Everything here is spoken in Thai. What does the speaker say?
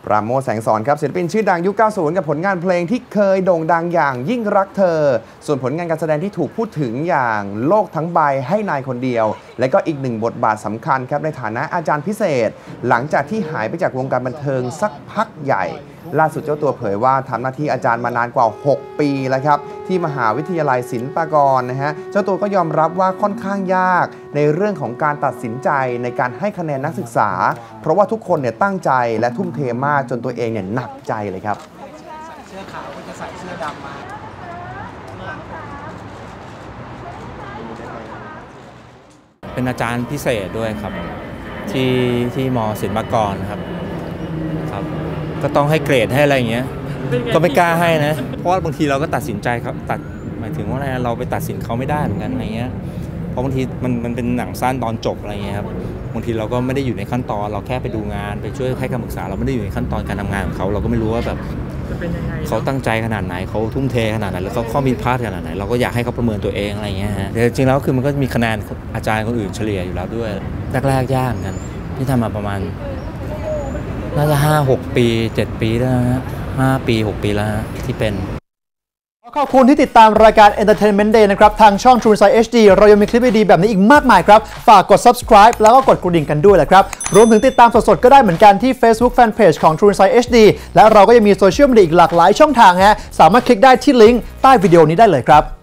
ปราโมช แสงสอนครับศิลปินชื่อดังยุค 90 กับผลงานเพลงที่เคยโด่งดังอย่างยิ่งรักเธอส่วนผลงานการแสดงที่ถูกพูดถึงอย่างโลกทั้งใบให้นายคนเดียวและก็อีกหนึ่งบทบาทสำคัญครับในฐานะอาจารย์พิเศษหลังจากที่หายไปจากวงการบันเทิงสักพักใหญ่ล่าสุดเจ้าตัวเผยว่าทำหน้าที่อาจารย์มานานกว่า 6 ปีแล้วครับที่มหาวิทยาลัยศิลปากรนะฮะเจ้าตัวก็ยอมรับว่าค่อนข้างยากในเรื่องของการตัดสินใจในการให้คะแนนนักศึกษาเพราะว่าทุกคนเนี่ยตั้งใจและทุ่มเทมากจนตัวเองเนี่ยหนักใจเลยครับใส่เสื้อขาวก็จะใส่เสื้อดำมาเป็นอาจารย์พิเศษด้วยครับที่ม.ศิลปากรครับก็ต้องให้เกรดให้อะไรอย่างเงี้ยก็ไม่กล้าให้นะเพราะว่าบางทีเราก็ตัดสินใจครับหมายถึงว่าเราไปตัดสินเขาไม่ได้เหมือนกันอะไรเงี้ยเพราะบางทีมันเป็นหนังสั้นตอนจบอะไรเงี้ยครับบางทีเราก็ไม่ได้อยู่ในขั้นตอนเราแค่ไปดูงานไปช่วยให้คำปรึกษาเราไม่ได้อยู่ในขั้นตอนการทำงานของเขาเราก็ไม่รู้ว่าแบบเขาตั้งใจขนาดไหนเขาทุ่มเทขนาดไหนแล้วเขามีพลาดขนาดไหนเราก็อยากให้เขาประเมินตัวเองอะไรเงี้ยฮะแต่จริงๆแล้วคือมันก็มีคะแนนอาจารย์คนอื่นเฉลี่ยอยู่แล้วด้วยแรกๆยากกันที่ทำมาประมาณน่าจะ5-6 ปี 7 ปีแล้วนะ5 ปี 6 ปีแล้วที่เป็นขอบคุณที่ติดตามรายการ Entertainment Day นะครับทางช่อง True Insight HD เรายังมีคลิปดีๆแบบนี้อีกมากมายครับฝากกด subscribe แล้วก็กดกระดิ่งกันด้วยแหละครับรวมถึงติดตามสดๆก็ได้เหมือนกันที่ Facebook Fanpage ของ True Insight HD และเราก็ยังมีโซเชียลมีเดียอีกหลากหลายช่องทางฮะสามารถคลิกได้ที่ลิงก์ใต้วิดีโอนี้ได้เลยครับ